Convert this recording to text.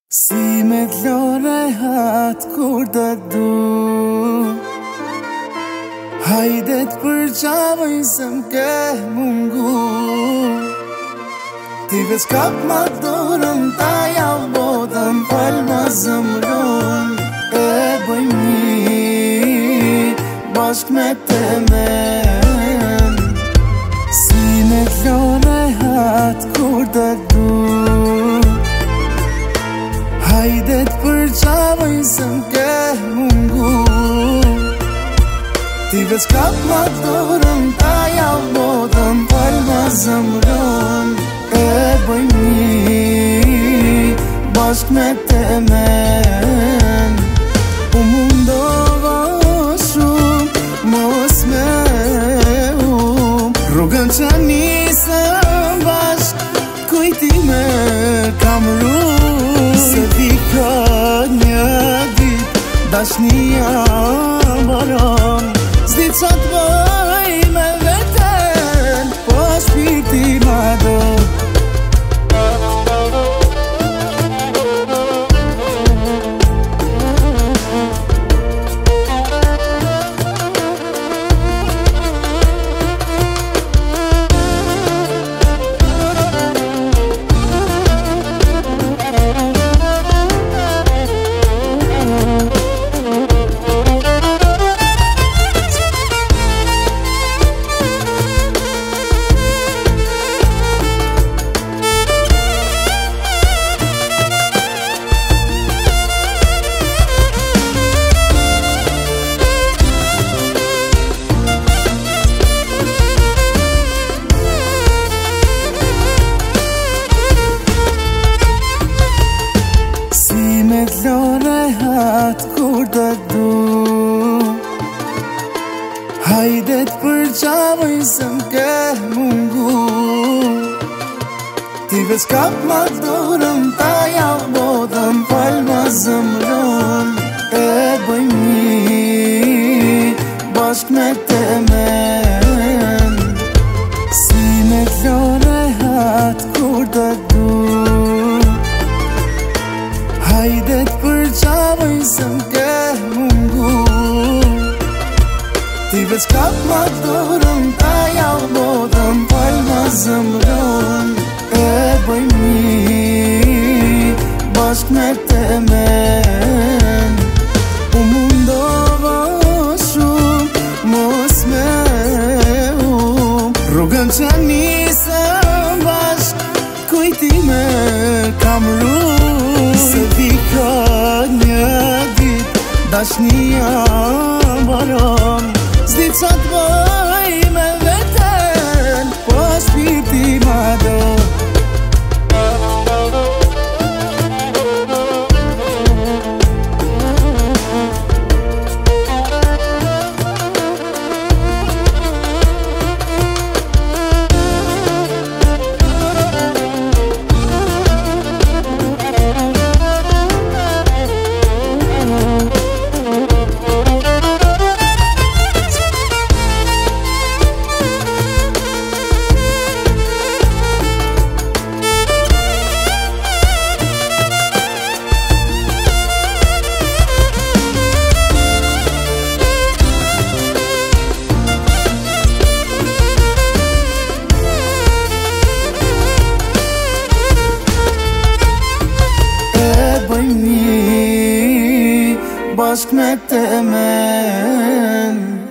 Si me t'lore hat kur të du Hajdet për qavëj se m'ke mungu Ti veç kap ma dorën ta javë botën Fal ma zëmron e bëjmi Bashk me temen Si me t'lore hat kur të du Hajdet për qavëj se m'ke mungu Ti veç kap ma dorën ta javë botën Fal ma zëmron e bëjmi Bashk me temen U mundova shumë mos me Rrugën që nisëm bashk kujtime kam Se vika një dit dashnia maron Zdi qa t'bëj me veten Po shpirti ma do T'lore hat kur të du Hajdet për qavëj se m'ke mungu Ti veç kap ma dorën ta javë botën Fal ma zëmron e bëjmi Bashk me temen Si me t'lore hat kur të du Hajdet për qavëj se m'ke mungu Ti veç kap ma dorën ta javë botën Fal ma zëmron e bëjmi Bashk me temen U mundova shumë mos me Rrugën që nisëm bashk kujtime kam Se vika një dit dashnia maron Zdi qa t'bëj me veten Po shpirti ma do Bashk me temen